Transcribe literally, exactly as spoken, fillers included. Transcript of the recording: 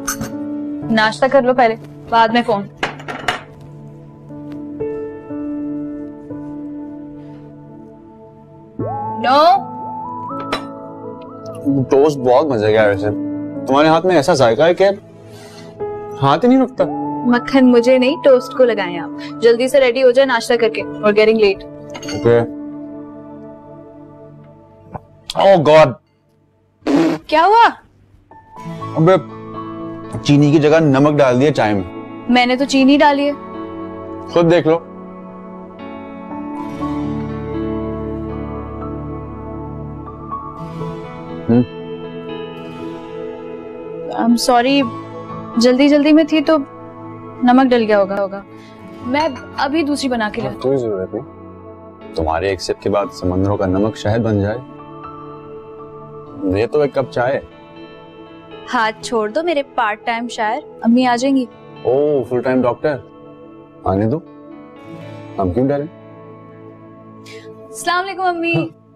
नाश्ता कर लो पहले, बाद में फोन। नो टोस्ट बहुत मजे का है वैसे। तुम्हारे हाथ में ऐसा जायका है कि हाथ ही नहीं रुकता। मक्खन मुझे नहीं, टोस्ट को लगाएं आप। जल्दी से रेडी हो जाए नाश्ता करके, और getting late. Okay. Oh god, क्या हुआ? अबे चीनी की जगह नमक डाल दिया चाय में। मैंने तो चीनी डाली है। खुद देख लो। हम्म आई एम सॉरी, जल्दी जल्दी में थी तो नमक डल गया होगा होगा मैं अभी दूसरी बना के लाती। कोई जरूरत नहीं। तुम्हारे एक सिप के बाद समंदरों का नमक शहद बन जाए। ये तो एक कप चाय। हाथ छोड़ दो मेरे पार्ट टाइम शायर, अम्मी आ जाएंगी। ओह फुल टाइम डॉक्टर, आने दो, हम क्यों डरें। अस्सलाम वालेकुम अम्मी।